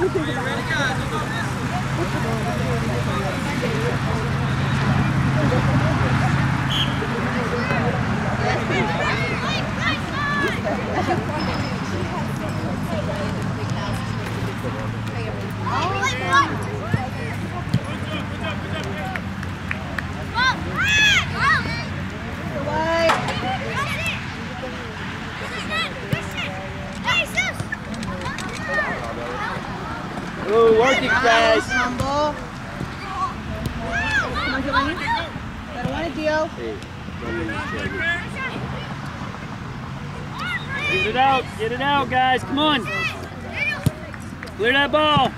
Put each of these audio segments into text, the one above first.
Ooh, work it, guys. Humble. Come on, Giovanni. Better want it, Gio. Get it out, guys. Come on. Clear that ball.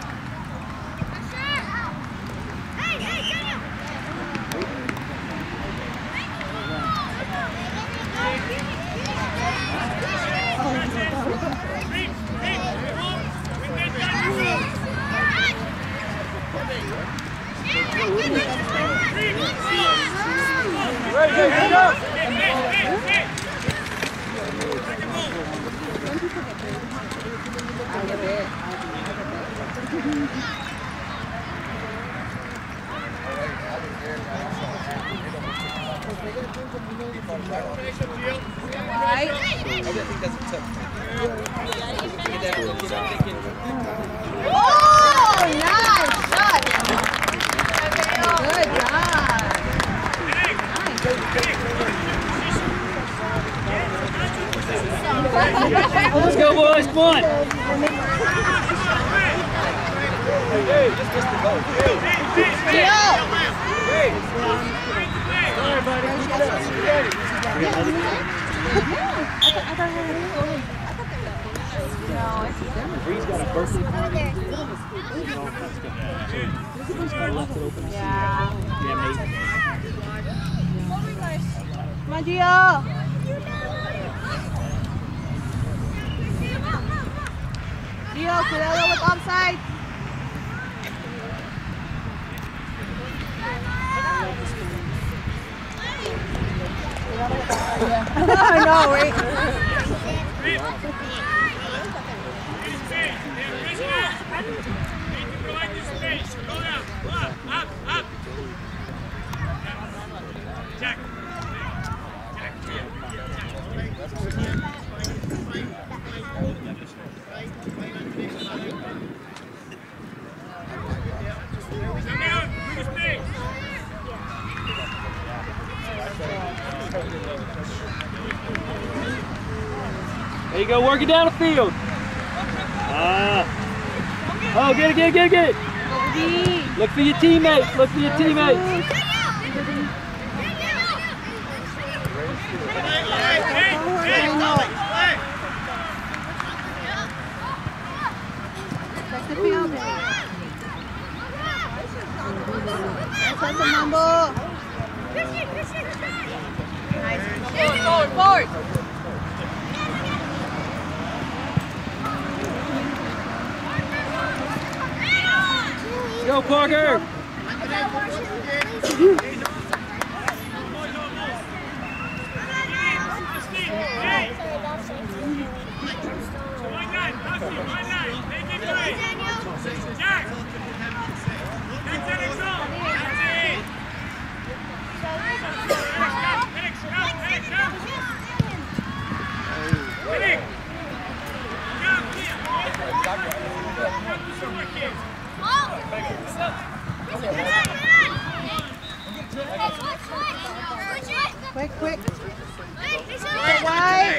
Let's go, boys. Come on. Hey, just missed the goal. Sorry, buddy. Bree's got a birthday party. Left it open. Yeah. Yeah, mate. Come on, Gio. Gio, cuidado with offside. I know, right? There you go, work it down the field. Oh, get it. Look for your teammates. Check the field. That's a number. Nice. Forward. Go, Parker! Quick. Wide.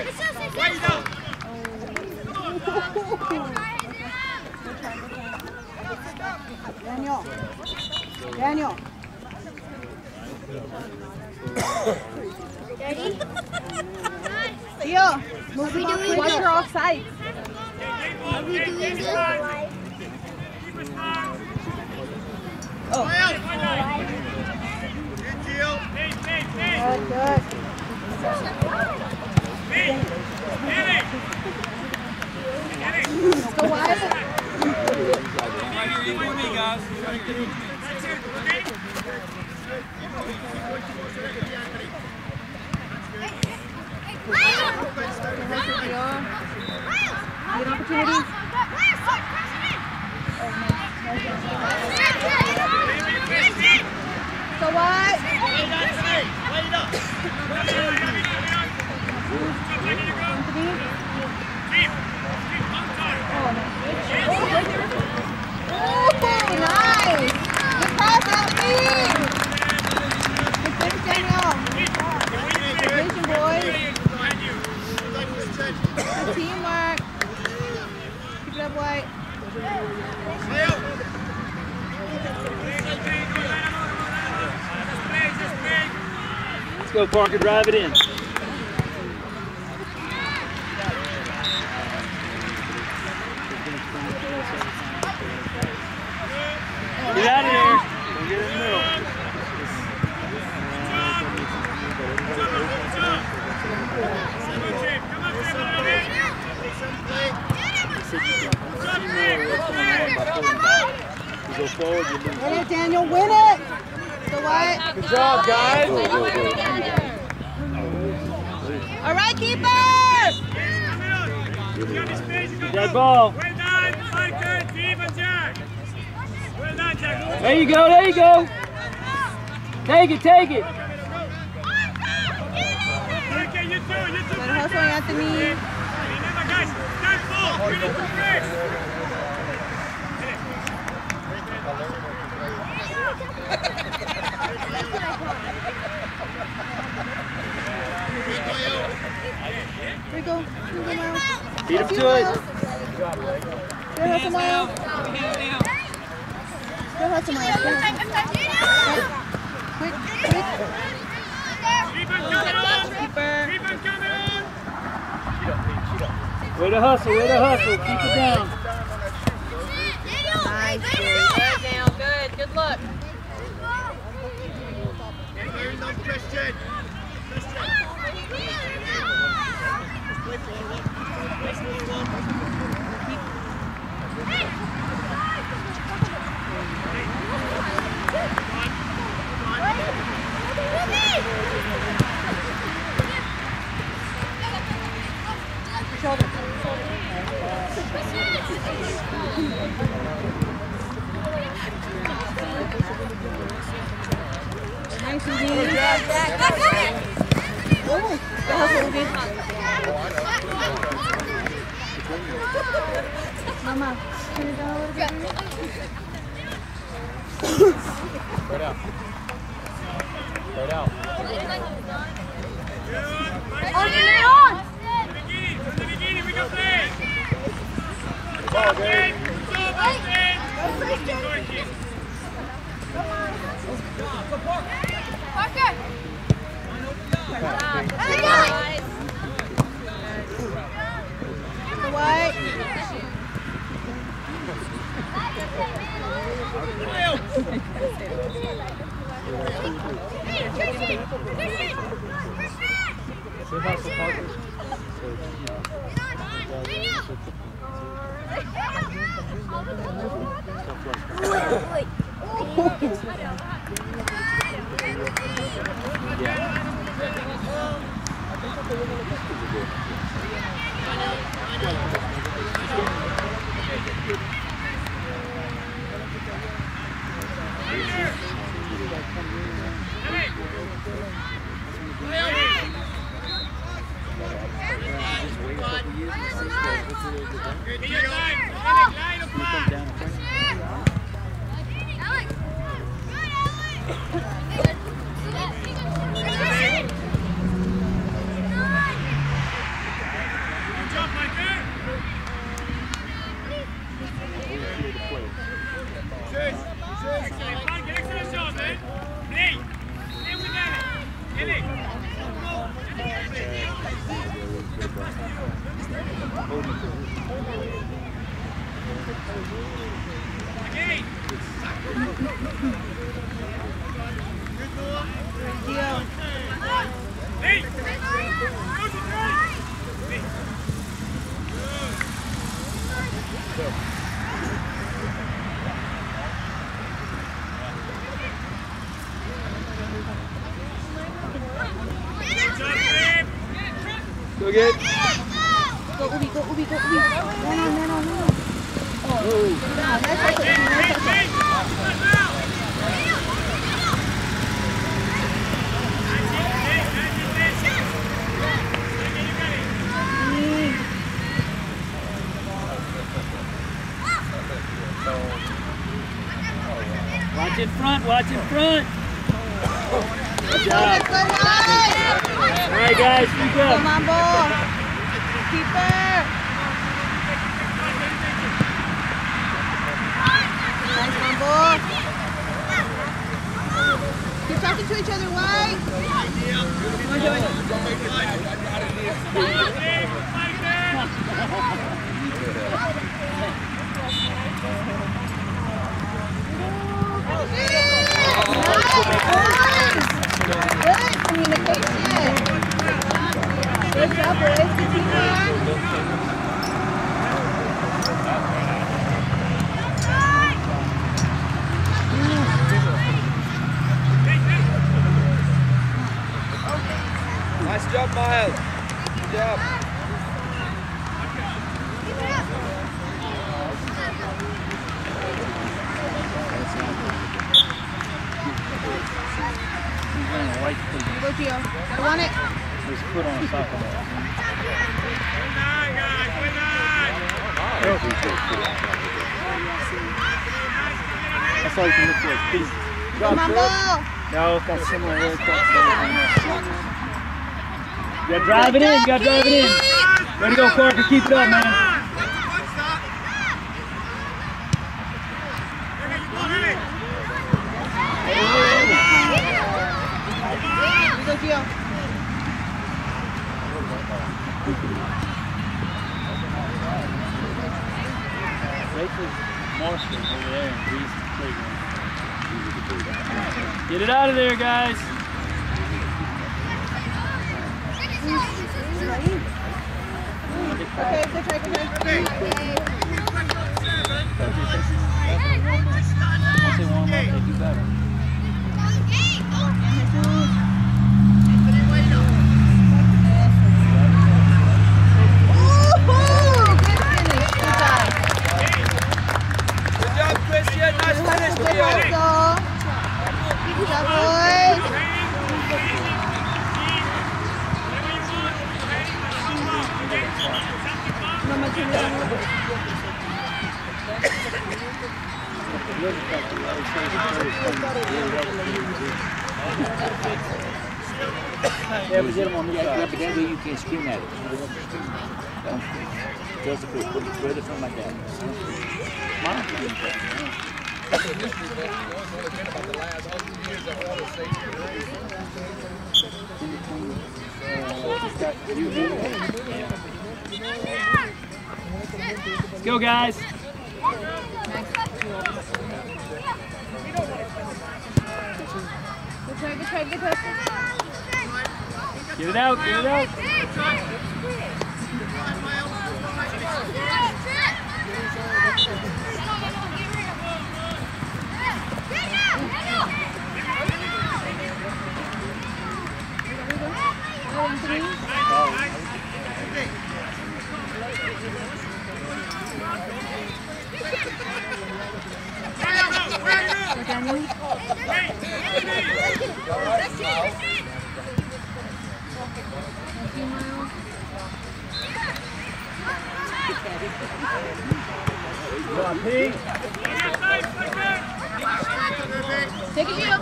Daniel. Ready? Theo, move it off. Watch your offside. Are we doing this? Oh. Good. Let's go wide. Good opportunity. teamwork. Keep it up, White. Let's go, Parker. Drive it in. Get out of there. Don't get in the middle. Go forward, you lose. Win it, Daniel. Win it. So what? Good job, guys. All right, keeper. That ball. There you go, there you go. Take it, take it. Good hustle, Anthony. Here we go. Beat him to it. Good hustle, Miles. Good hustle, Miles. Quick, quick. Keeper. Way to hustle, way to hustle. Keep it down. Nice. Good, Dale. Good. Good look. Nice, Ruby. Good hustle, Ruby. Mama, turn it down a little bit. Right out. Right out. Ball, Dave. The White. Go get. Go, Ubi, go, Ubi, go, Ubi. Man on. Oh, nice hustle, nice Watch in front, watch in front. Good job. Good night. All right, guys, keep up. Come on, ball. Keeper. go, Gio. I want it. His foot on the soccer ball. That's all you can look for is feet. Come on, ball. No, that's similar. You gotta drive it in. You gotta drive it in. Way to go, Parker. Keep it up, man. Go, Gio. Wait for Marshall over there and Breeze playground. Get it out of there, guys. Okay, good try, good try. Once they warm up, they do better. Yeah, but that way you can't scream at it. Don't scream. Just a quick, put it something like that. Let's go, guys. Good try, good try. Get it out, get it out. Come on, Pete. Take it, Gio.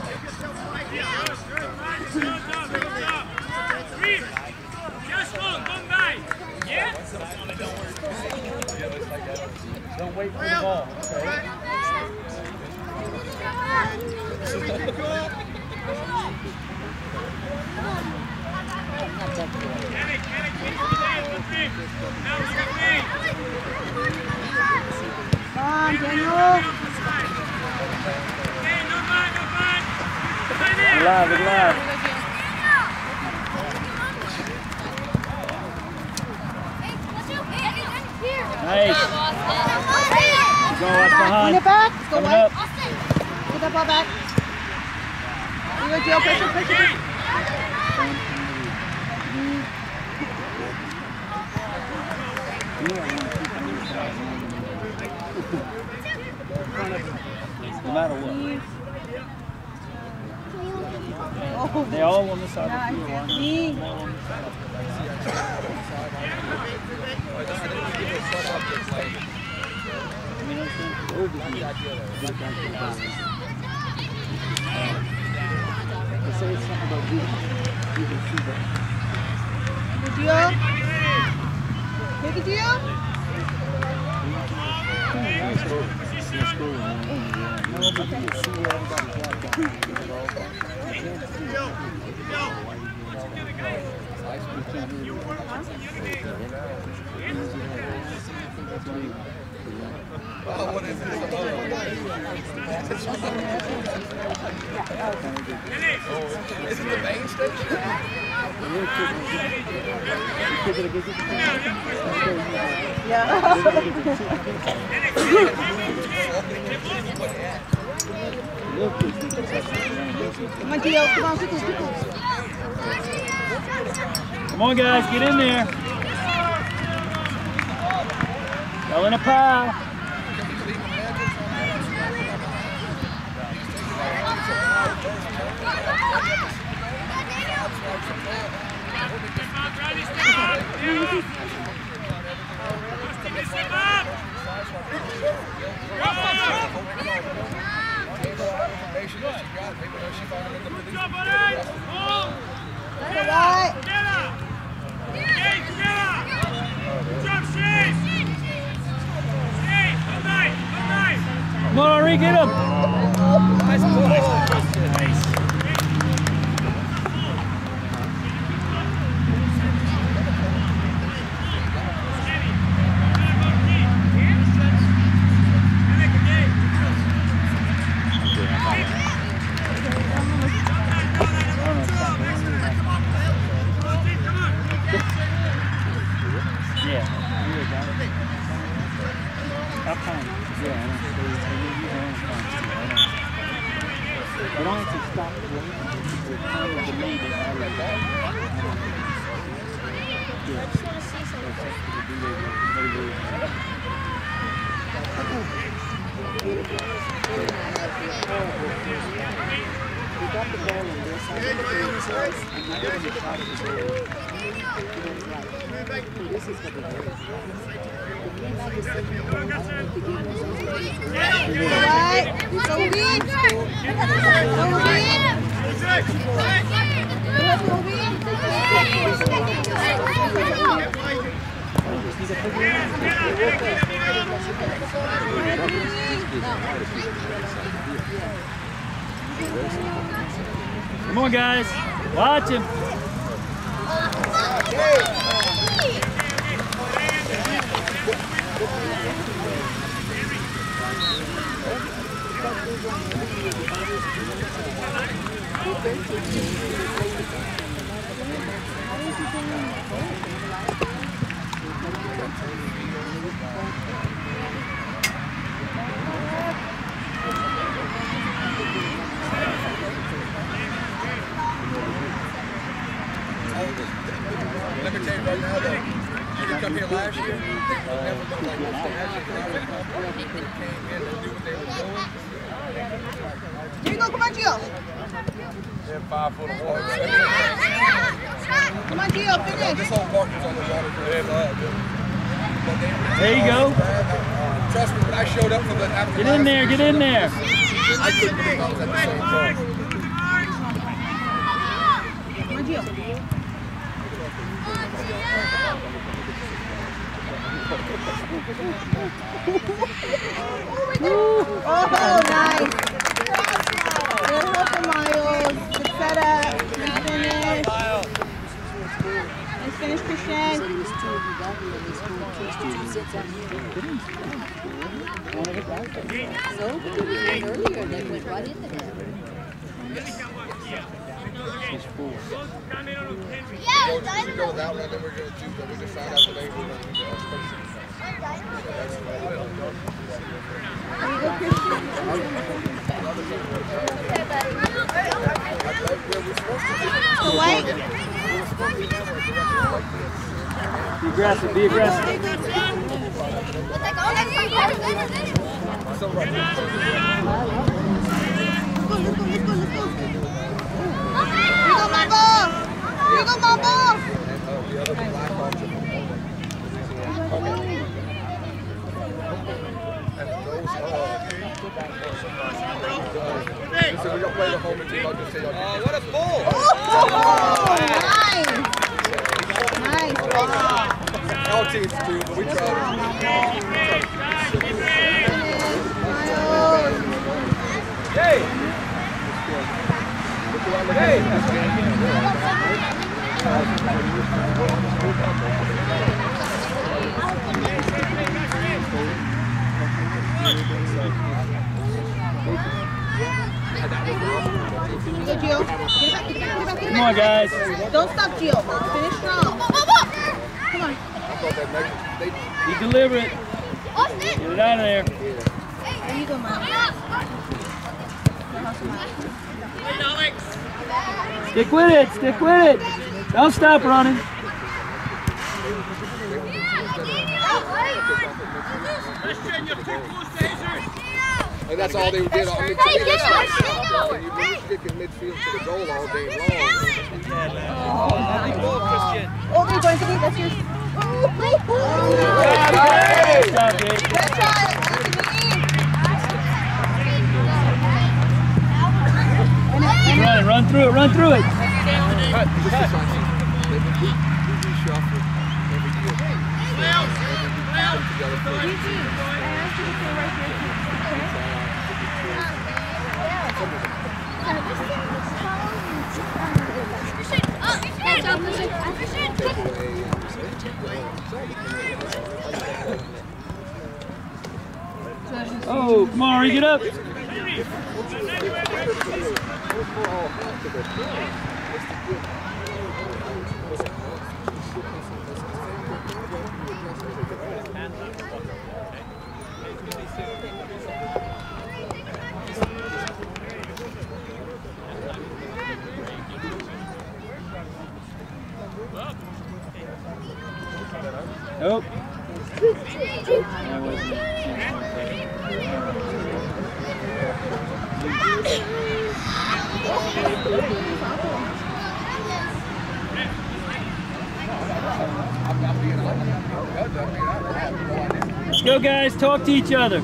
Don't wait for the ball. Okay. Come on, Daniel. Alive, alive. Nice. Go watch behind. Win it back. Let's go, Coming White. up. Get that ball back. You go, Gio. Pressure, pressure. No matter what. Oh, They all on the side of the field. One. me. All on the side. They say it's something about you can see that. Good, Gio. Take it, Gio. Is it the main station? Yeah. Come on, Gio. Come on, Pickles, Pickles. Come on, guys, get in there. Go in a pile. Come on, Henri, get him! Nice. You don't have to stop the time of the lead. We got the ball on this side. This is the Come on, guys. Watch him. Let me tell you right now, though, you didn't come here last year, never looked like this. They actually came in and knew what they were doing. Here you go, come on, Gio. They're 5 foot of water. Come on, Gio, finish. This whole park is on the water. There you go. Trust me, when I showed up for the after Get in there, get in there. I couldn't believe I was at the same time. Come on, Gio. Oh, nice. Good hustle, Miles. Good setup. Nice finish. Nice finish, Christian. So, earlier they went right into him. Go to that one, then we're going to do, we just found out today we're going to do So White. Be aggressive, be aggressive. Here you go, Mambo. So we don't play the home team, I'll just say, what a bull! Oh, nice. Nice. Wow. All teams do, but we try. Hey! Hey! Go, Gio. Get back. Come on, guys. Don't stop, Gio. Finish strong. Come on. Be deliberate. Get it out of there. There you go, Miles. Stick with it, stick with it. Don't stop running. And that's all they did. I mean, to me, that's not when you move stick in midfield to the goal all day long. Oh, they're going to be, that's yours. Good try. Run through it, run through it. Cut. Just a sign. We reshuffle every year. Together for Oh, come on, get up. Nope. Let's go, guys. Talk to each other.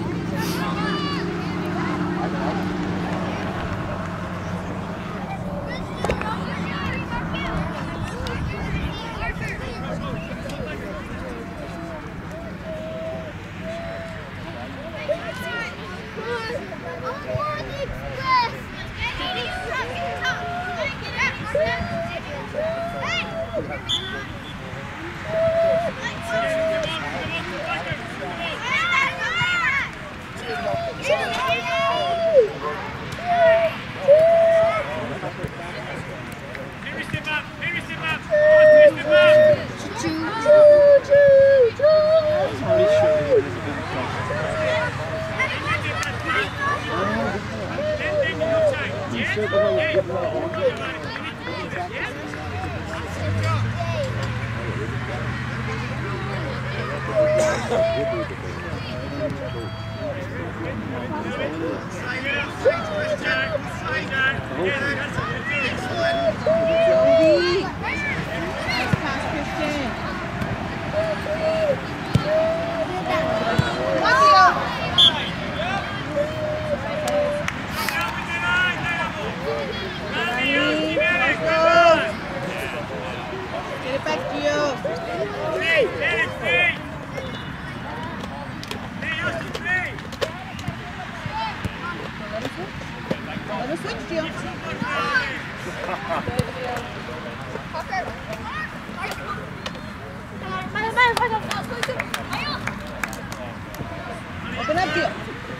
Open up, Gio.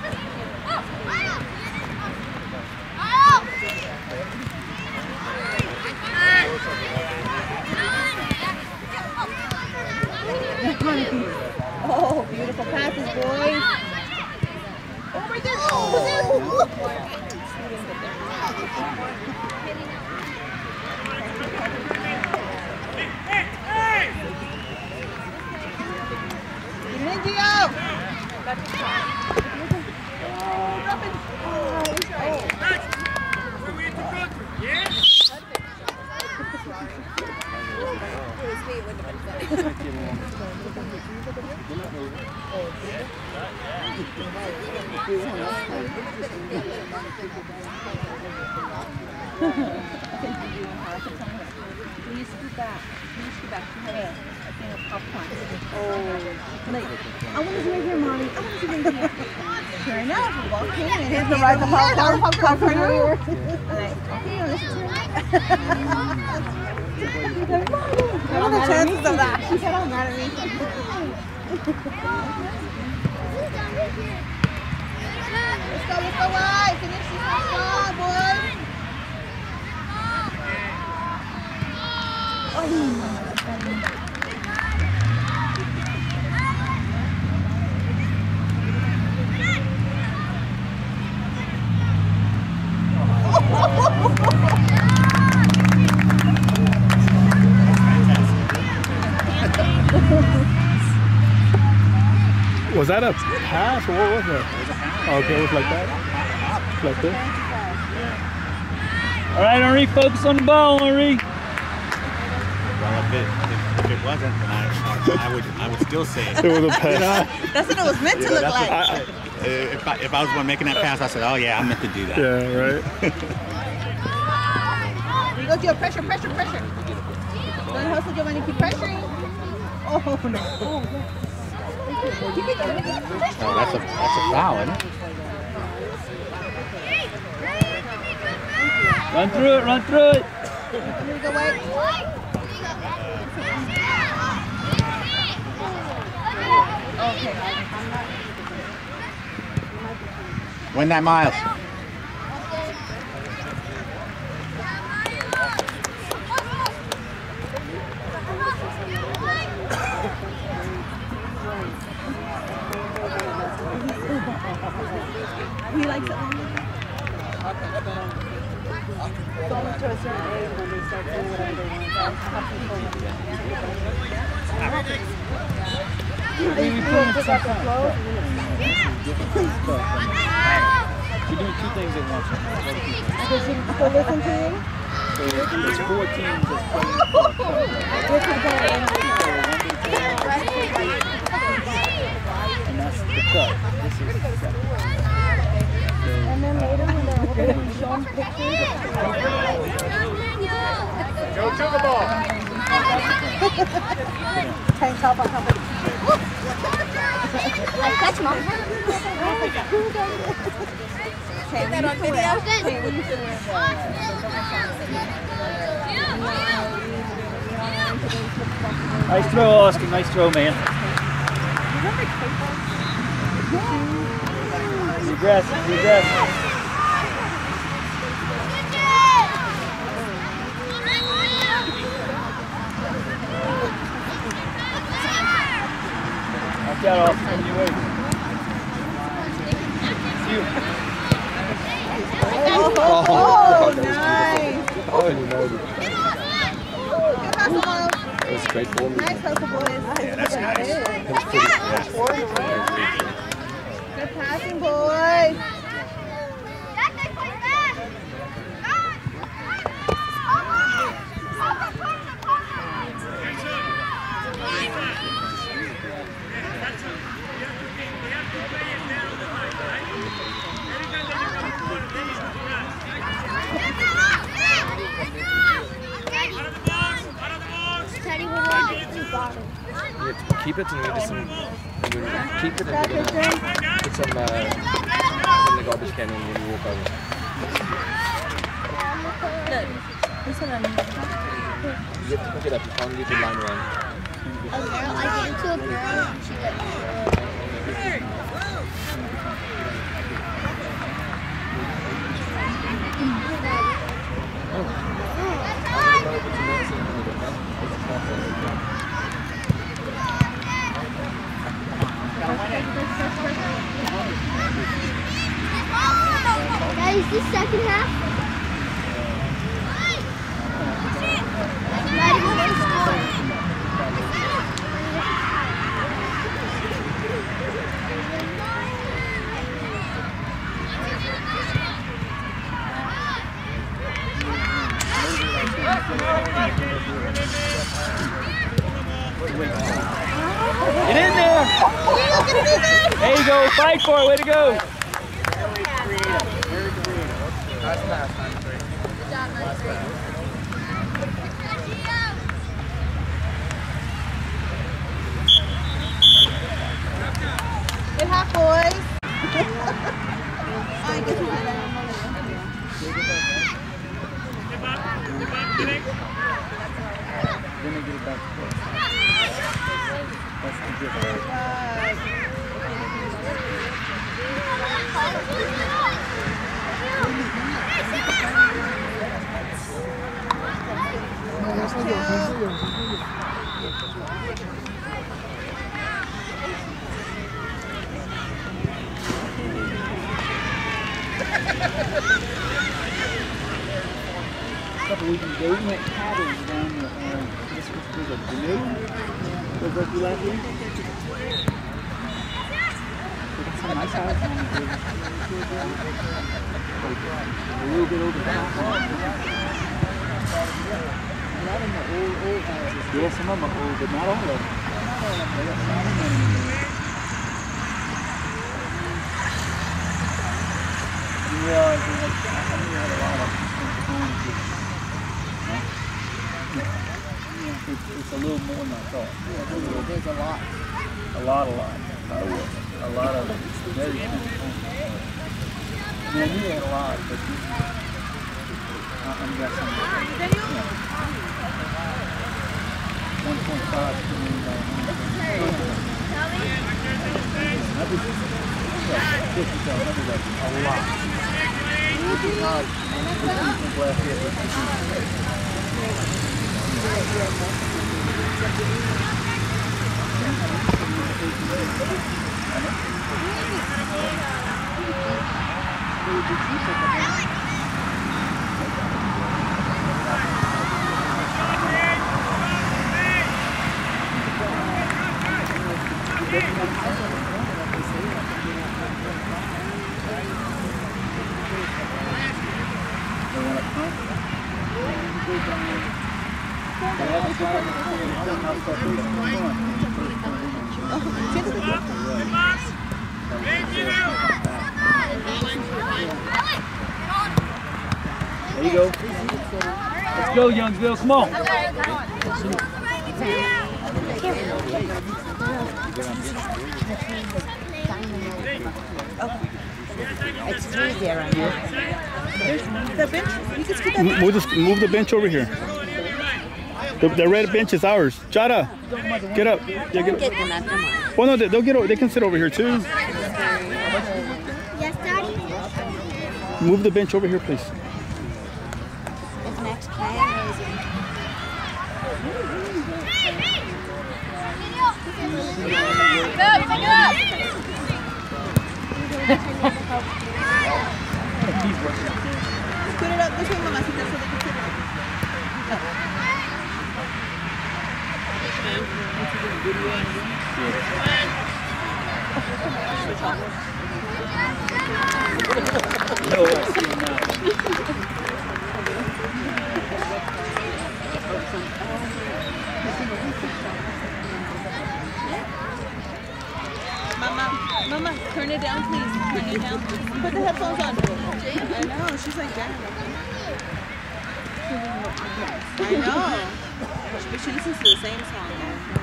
Oh, beautiful passes, boys. Oh, right there. Oh, get it in, Gio. I want to be right here, Mommy. I want to be right here. Sure enough, walk in and here's the right popcorn here. What are the chances of that? She said, I'm mad at me. Let's go, right. Finish this one, boys. Was that a pass or what was that? Oh, okay, it was like that? Like this? All right, Henri, focus on the ball, Henri. Well, if it wasn't, then I would still say it. It was a pass. That's what it was meant to look like. If I was one making that pass, I said, oh yeah, I meant to do that. Yeah, right. You go, Joe. Pressure. Don't hustle, Giovanni. Keep pressuring. Oh, no. Oh, that's a foul, isn't it? Run through it. Here we go, Wade. Okay. Win that, Miles. He likes it. Going to a certain age when they start doing whatever they want. We're doing two things at once. Does she still listen to you? So there's 4 teams that's playing and that's the cut. This is the cut. And then later when they're older, we show them pictures. Go to the ball. Tank top on top of Catch mom. Take that on video. Nice throw, Oscar. Nice throw, man. Regress. Watch out, Oscar. Coming your way. Oh, nice. Oh, you know. Good hustle, Mo. That's great for me. Nice hustle, boys. Yeah, that's nice. Good passing, boys. You have to keep it and you just keep it and put some in the garbage can and then you walk over. You have to pick it up, you can't leave the line around. A girl, I get into a girl and she got Guys, this second half. Mighty wants to score. Get in there. There you go. Fight for it. Way to go. Good half, boys. I guess we had that. Then they get it back. That's the difference. A couple weeks ago, we went paddling down the, this was a canoe. Was that you last week? Some nice houses. A little bit over the top. A lot of them are old houses. Yeah, some of them are old, but not all of them. They got some of them. You realize they had a lot of it's a little more than I thought. Yeah, there's a lot. A lot. A lot of very expensive homes. I mean, I knew they had a lot, but I'm guessing. 1.5 million dollars. A lot. There you go. Let's go, Youngsville. Come on. It's free there on here. The bench. You can scoot that bench. We'll just move the bench over here. The red bench is ours. Jada, get up. Yeah, get up. Well, no, they'll get over. They can sit over here too. Yes, Daddy? Move the bench over here, please. It's next amazing. Put it up this way, mamacita, so they can sit it. Mama, turn it down, please. Turn it down. Put the headphones on. I know, she's like that. I know. But she listens to the same song.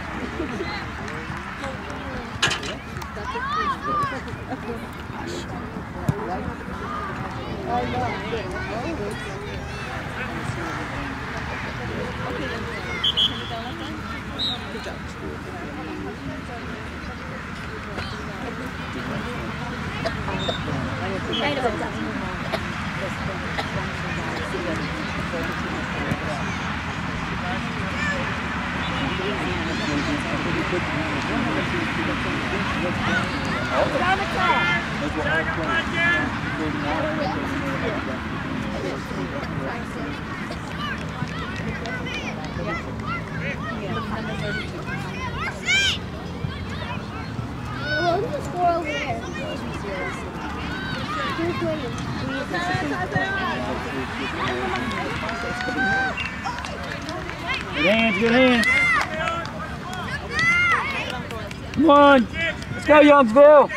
Good job. What was the score over there? 220. Good hands, good hands. Come on. Let's go, Youngsville.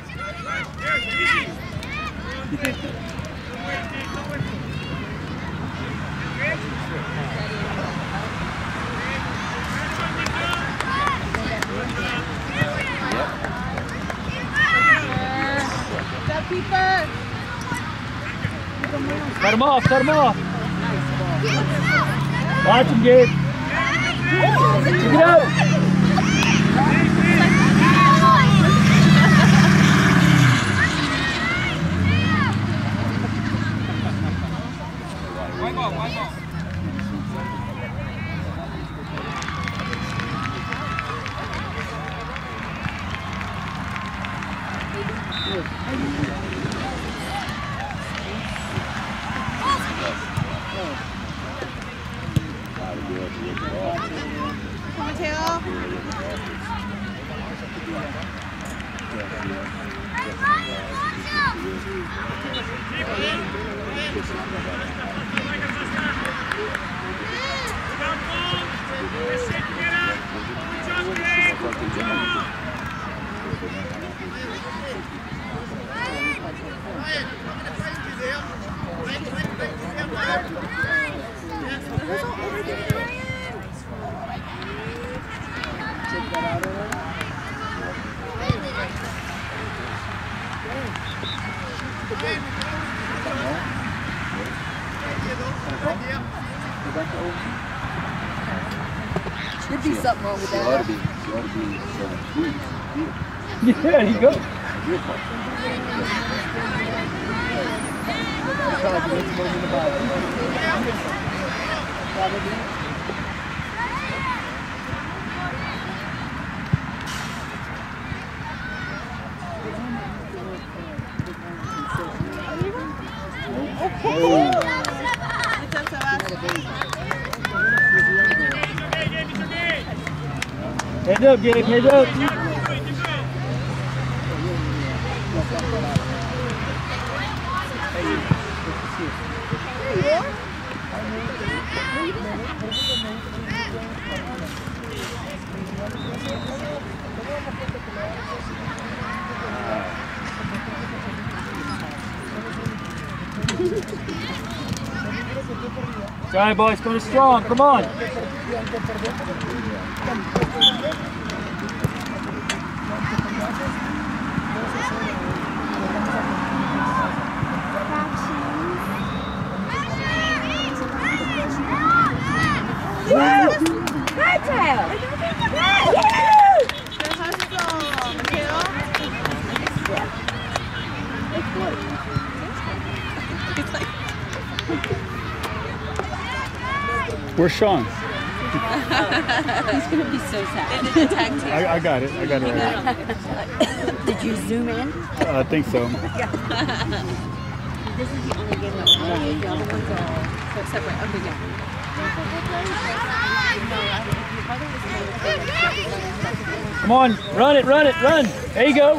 Cut him off, cut him off. Watch him, Gabe. Pick it up. Mateo. Should be something wrong with that. Yeah, there you go. Heads up, Gabe, heads up. All right, boys, coming strong. Come on. Where's Sean? He's gonna be so sad. I got it. I got it right. Did you zoom in? I think so. This is the only game that we're playing. The other ones are so separate. Okay, yeah. Come on, run it, run it, run. There you go.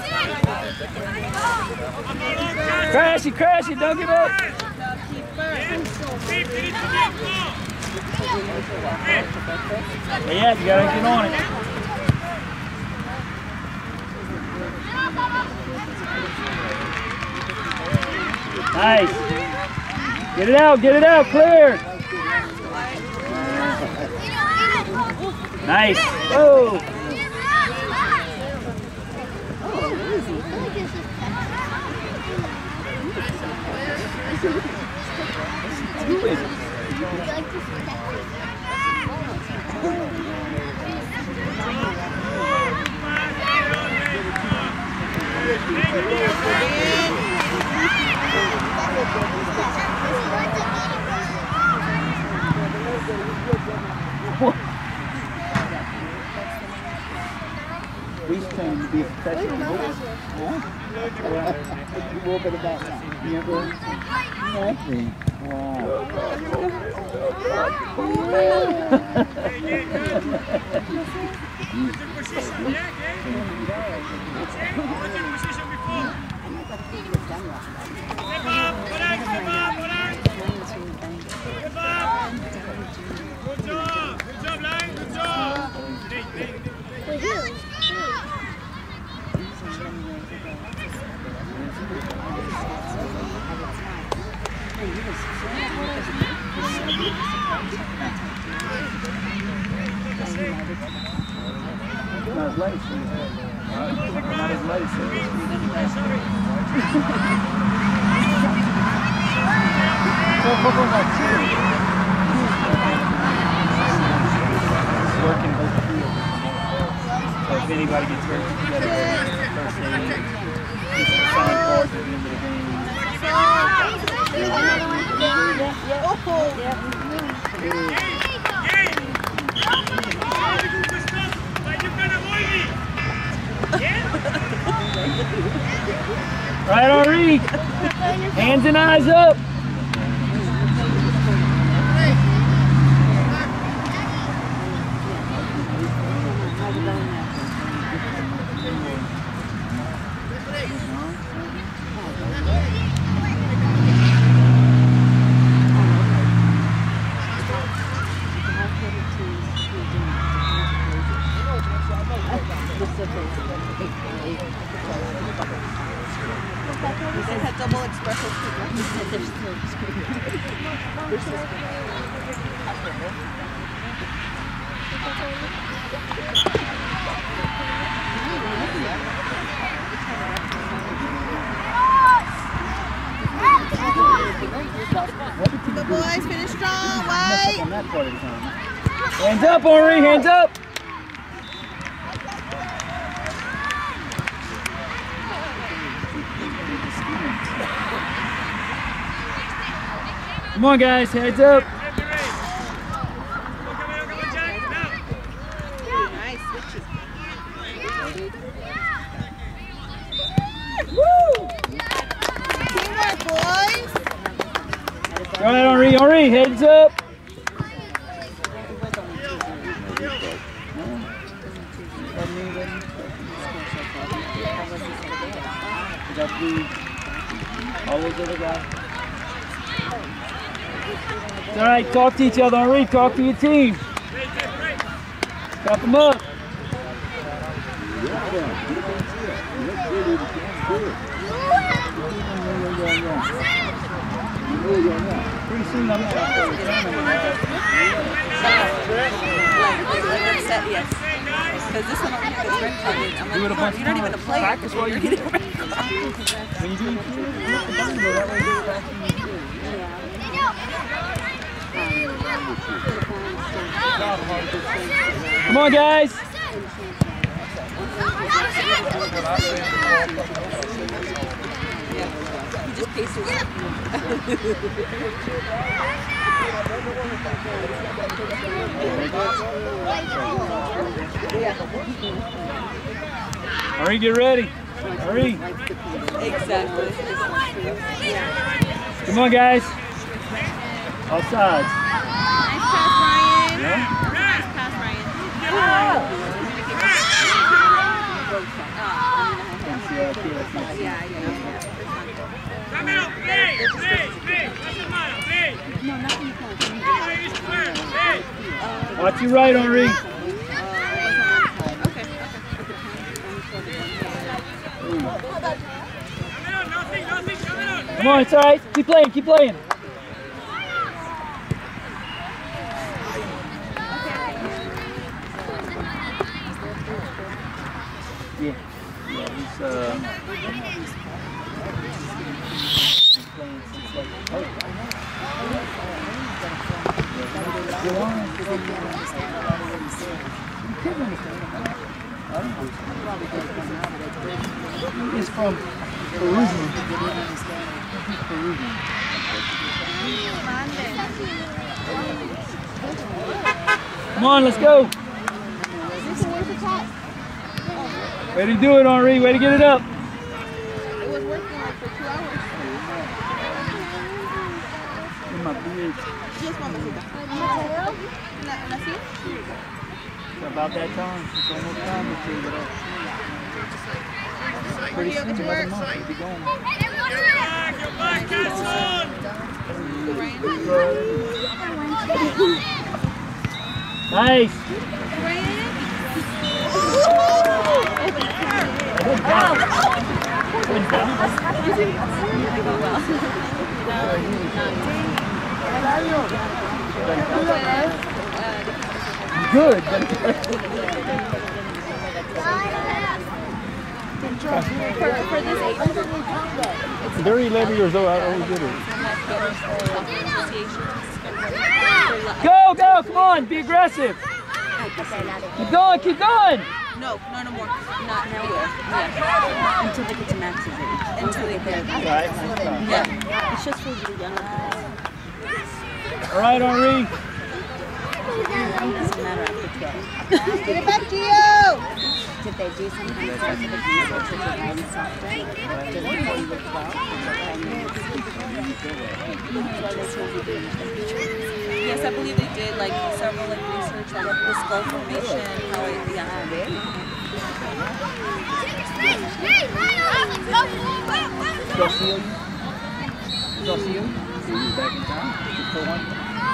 Crash it, don't give up. Yeah, you gotta get on it. Nice. Get it out, clear. Nice. Whoa. He's trying to be a professional. A little bit about that. Not as late. Not as late. Working both fields. So if anybody gets hurt, you gotta go first aid. Get some sign cards at the end of the game. Right, Henri. Hands and eyes up. They had double espresso. The boys finish strong, White. Hands up, Henri, hands up. Come on, guys, heads up. Nice switches. Teamwork, boys. All right, Henri, heads up. All those other guys. All right, talk to each other, Henri. Talk to your team. Cup them up. Pretty soon I'm Yes. Because this one over here is red carded. I'm like, you're not even a player. Practice while you're getting red carded. When you do it, that way you're practicing. Come on, guys. He just paces. Henri, get ready. Henri. Exactly. Come on, guys. All sides. Nice pass, Ryan. Yeah? Nice pass, Ryan. Watch your right, Henri. Come on, it's all right. Keep playing, keep playing. Yeah, he's playing since like, he's from Peruvian. He's Peruvian. Come on, let's go. Way to do it, Henri. Way to get it up. It was working like for 2 hours. In my beard. Yes, mamacita. ¿Así? It's about that time. It's almost time to take it up. Pretty soon, another month, we'll be going. Nice. Good. For this age group, They're 11 years old. I always did it. Go, go, come on, be aggressive. Keep going, keep going. No more. Not now. Yeah. Until they get to Max's age. Until they get. Yeah. It's just for the younger girls. All right, Henri. It doesn't matter after 12. Get it back to you! Did they do something like that? Just before you were 12? Yes, I believe they did like several like research on the skull formation, how it Still see you? Still see you? See you back in town? Just for one?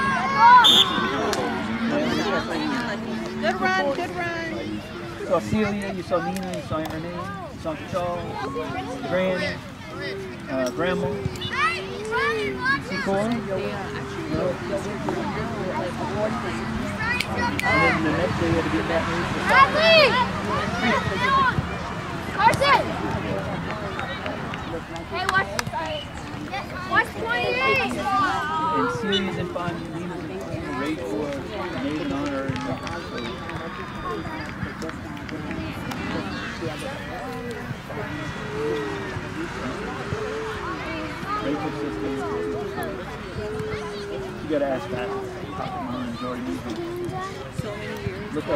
Good run, good run. You saw Celia, you saw Nina, you saw Aunt Renee, you saw Uncle Charles, Granny, Grandma. You see Cora? And then the next day you had to be in that mood for Carson! Hey, watch 28! And Celia's in fun, Nina's in fun, Ray for Nathan on her. Rachel's sister. You gotta ask that. Mom and Jordan. So many years. Look up.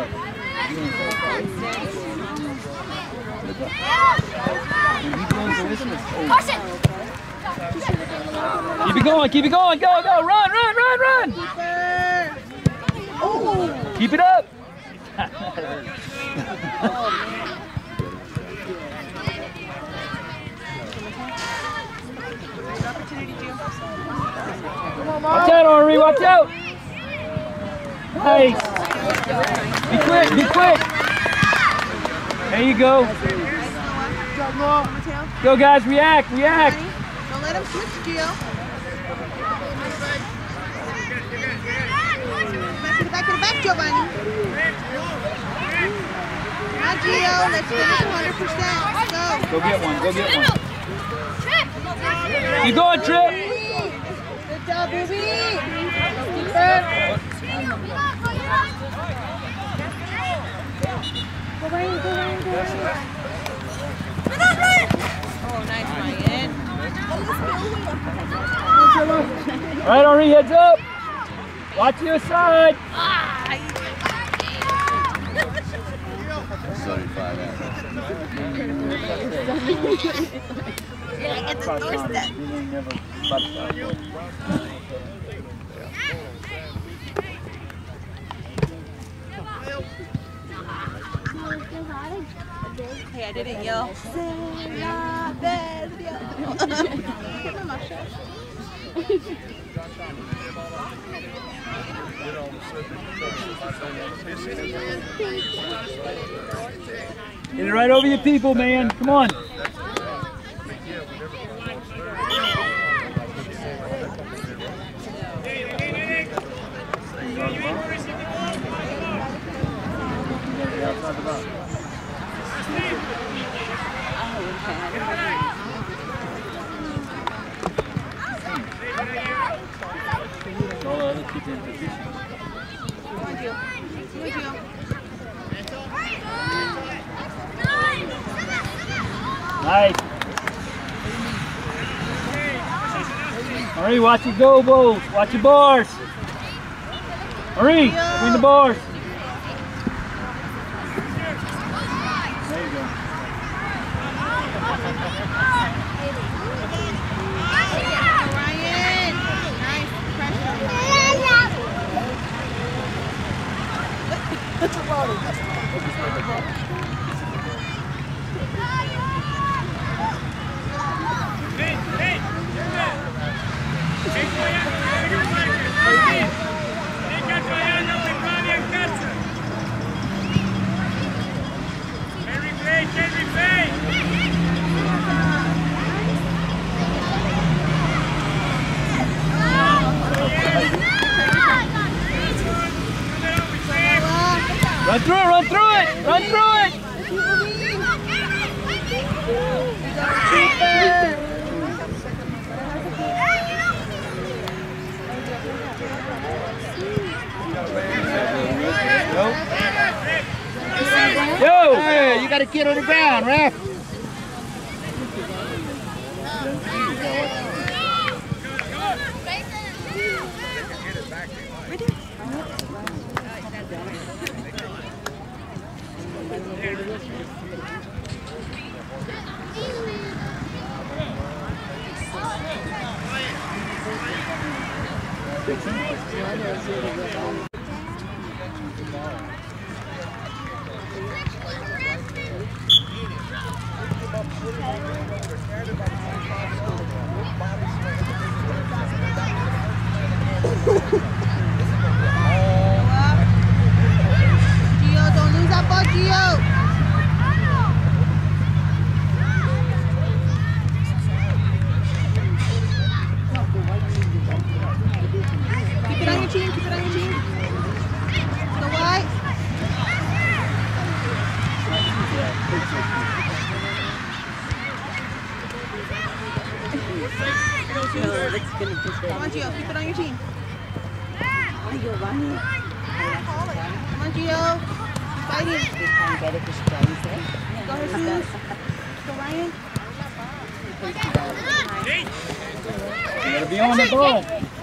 Look up. When he blows the whistle, it's over. Keep it going, keep it going. Go, go. Run, run, run, run. Oh. Keep it up. Watch out, Henri, watch out! Nice! Be quick, be quick! There you go. Go guys, react, react! Don't let him switch, Gio. Back to the back, Giovanni. Now, Gio, let's finish 100%. Let's go. Go get one, go get one. Keep going, Trip! Good job, Booby. Go Ryan, go Ryan, go Ryan. Oh, nice, Ryan. All right, Henri, heads up! Watch your side! 35 At the doorstep. Hey, I didn't yell. Get it right over your people, man. Come on. All the other kids in position. Nice. Henri, watch your go balls. Watch your bars. Henri, between the bars. There you go. Ryan. Nice pressure. Run through it, run through it, run through it! Yo! Hey, you got a kid on the ground, ref! Gio, don't lose that ball, Gio. Keep it on your team, keep it on your team. Go wide. Come on, Gio, keep it on your team. Come on, Gio. Fighting. Go, Jesus. Go, Ryan. You gotta be on the ball.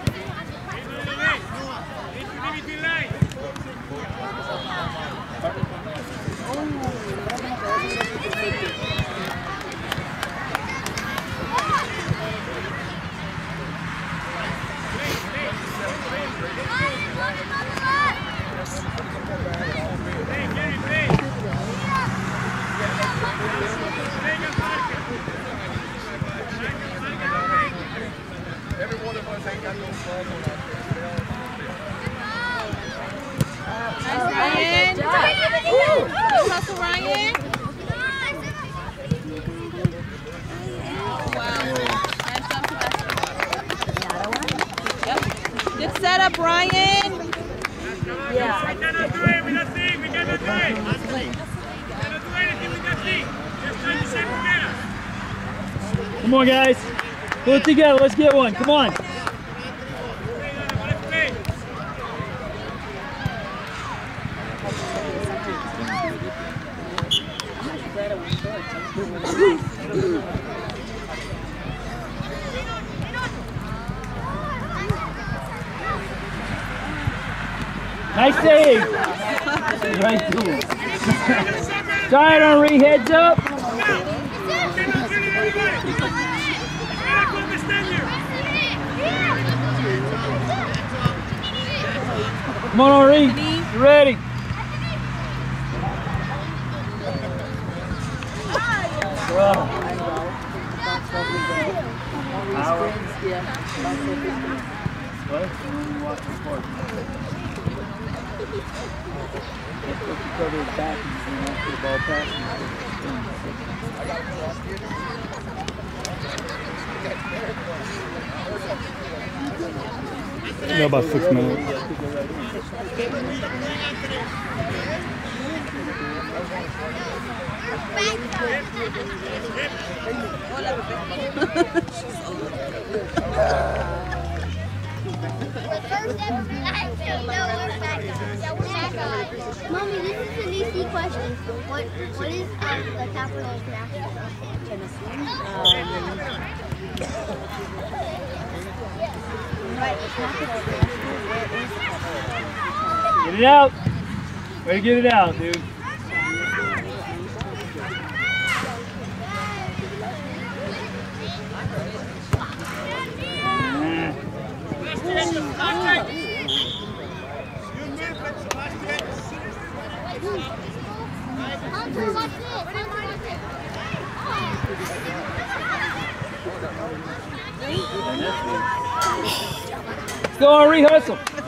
Every one of us ain't got no flaws on our Nice, Ryan. Good hustle, Ryan. Wow. Nice job, Sebastian. Yep. Good setup, Ryan. Yeah. Come on, guys. Pull it together. Let's get one. Come on. Nice save. Right to him. Try it, Henri. Heads up. Come on, Henri. You ready? What? Cover his back and the ball past him. Yeah, about 6 minutes. Mommy, this is an easy question. What is the capital of Nashville? Tennessee. Get it out. Way to get it out, dude. Let's go, Henri, hustle.